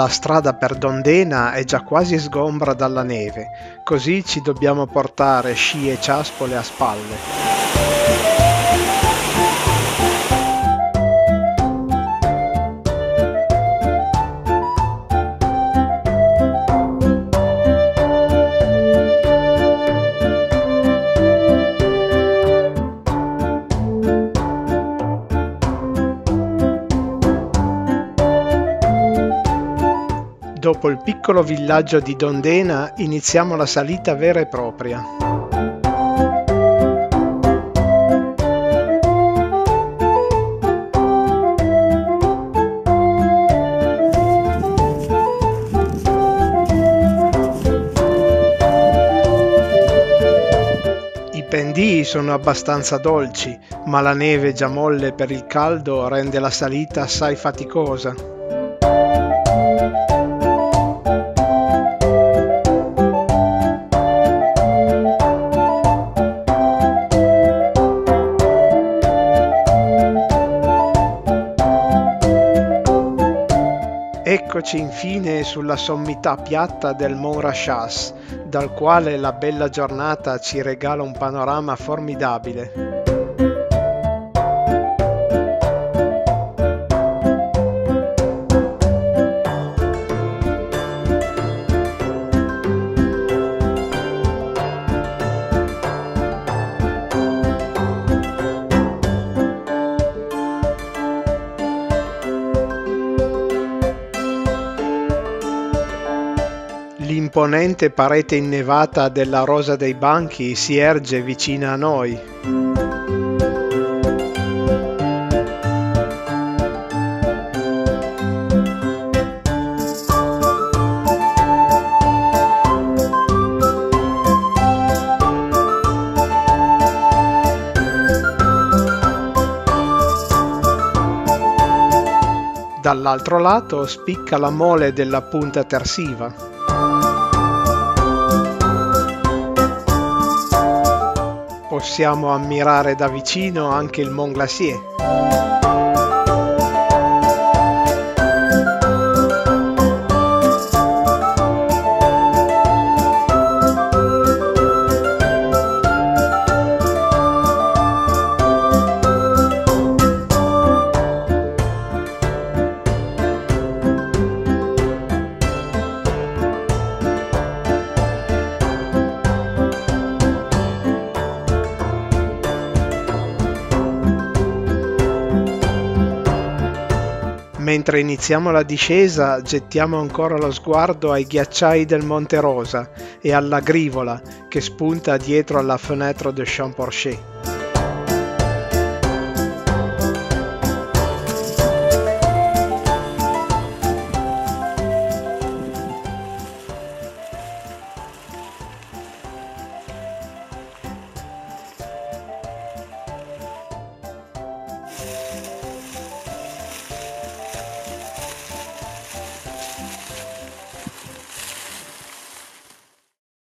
La strada per Dondena è già quasi sgombra dalla neve, così ci dobbiamo portare sci e ciaspole a spalle. Dopo il piccolo villaggio di Dondena iniziamo la salita vera e propria. I pendii sono abbastanza dolci, ma la neve già molle per il caldo rende la salita assai faticosa. Eccoci infine sulla sommità piatta del Mont Rachas, dal quale la bella giornata ci regala un panorama formidabile. L'imponente parete innevata della Rosa dei Banchi si erge vicina a noi. Dall'altro lato spicca la mole della Punta Tersiva. Possiamo ammirare da vicino anche il Mont Glacier. Mentre iniziamo la discesa, gettiamo ancora lo sguardo ai ghiacciai del Monte Rosa e alla Grivola che spunta dietro alla Fenêtre de Champorcher.